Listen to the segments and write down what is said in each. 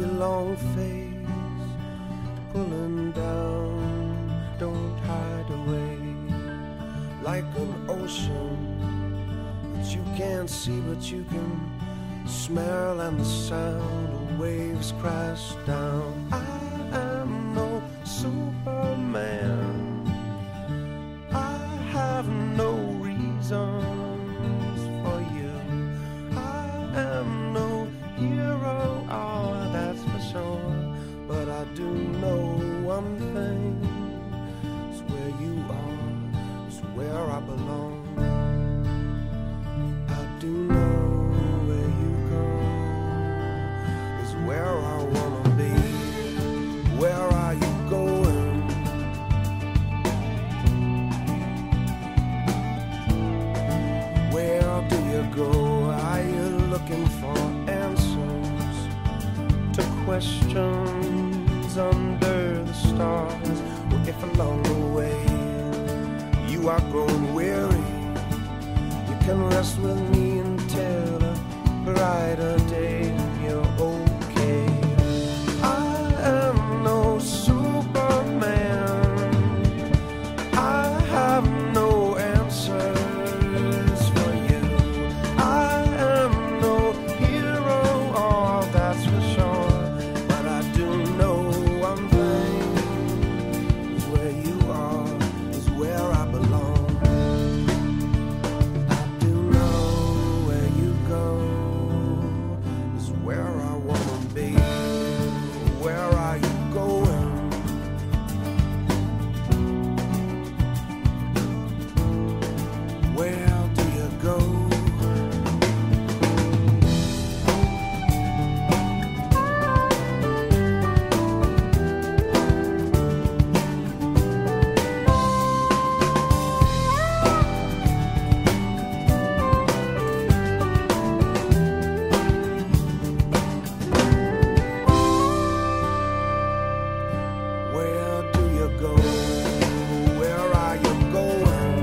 your long face pulling down, don't hide away like an ocean that you can't see but you can smell, and the sound of waves crash down. I am no Superman, I have no reasons for you. I am no hero, oh that's for sure, but I do know one thing, it's where you are, it's where I belong. I do know where you go, it's where I wanna be. Where are you going? Where do you go? Are you looking for answers to questions under the stars? Or if along the way you are growing weary, you can rest with me until a brighter day. You're okay. I am no Superman, I have no answers for you. I am no hero, oh that's for sure, but I do know one thing, is where you are, is where I belong. I do know where you go, is where I wanna be. Where are you going? Where do you go? Where do you go? Where are you going?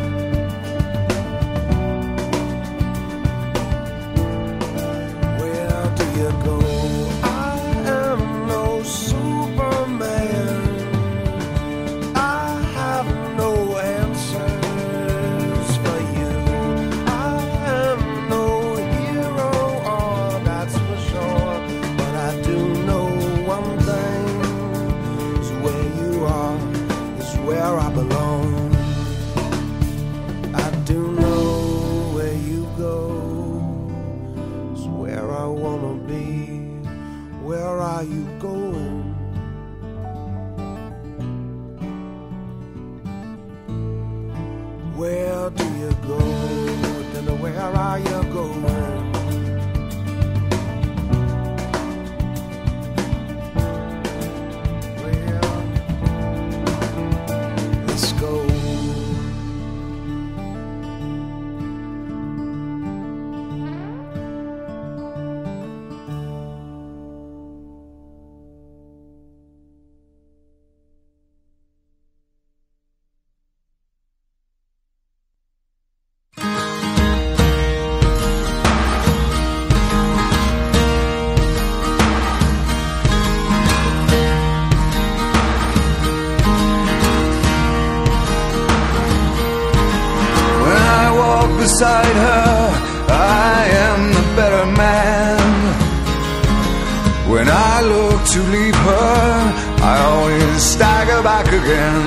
Where do you go? I am no Superman, I have no answers for you. I am no hero, oh that's for sure, but I do know one thing, where you are is where I belong. I do know where you go, is where I wanna be. Where are you going? Where do you go? Then where are you going? Let's go. Beside her, I am the better man. When I look to leave her, I always stagger back again.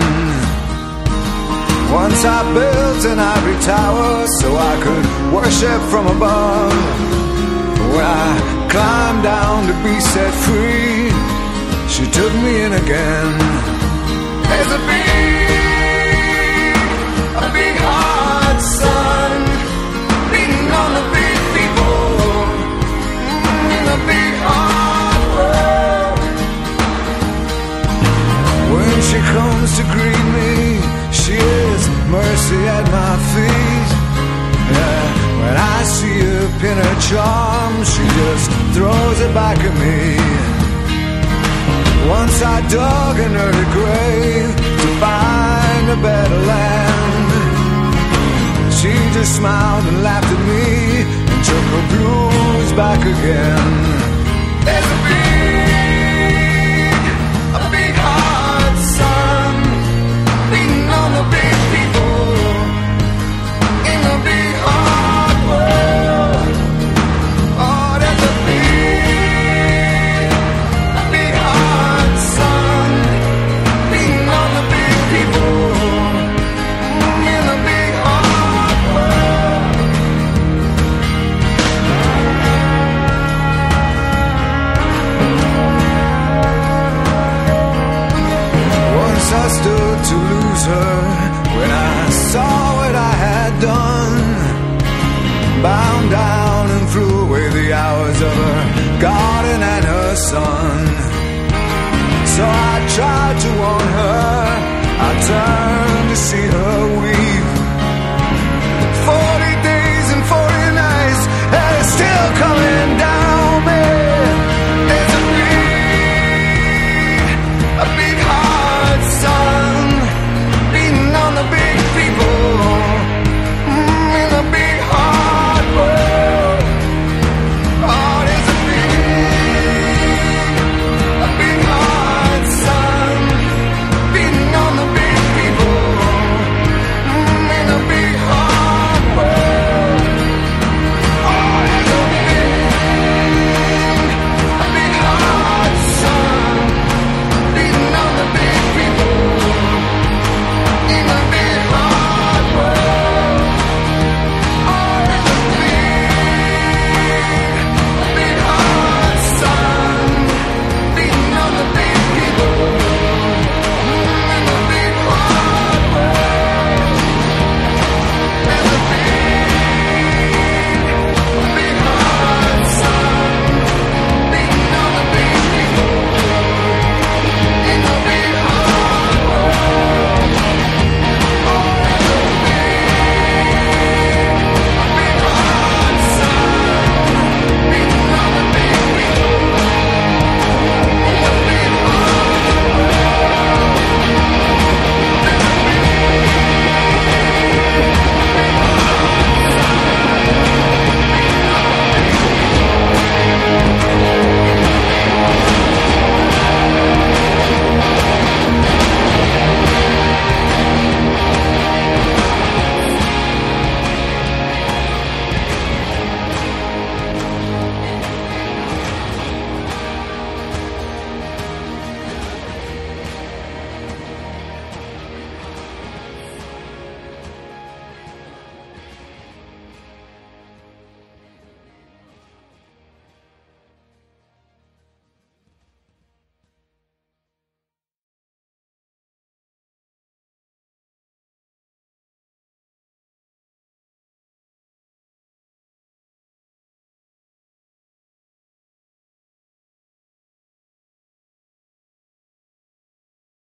Once I built an ivory tower so I could worship from above. When I climbed down to be set free, she took me in again. There's a big hard sun beating on the big people in the big hard world. When she comes to greet me, she is mercy at my feet. Yeah, when I see her pin her charm, she just throws it back at me. Once I dug an early grave to find a better land. She just smiled and laughed at me and took her blues back again. There's a big I stood to lose her when I saw what I had done. Bound down and threw away the hours of her garden and her son. So I tried to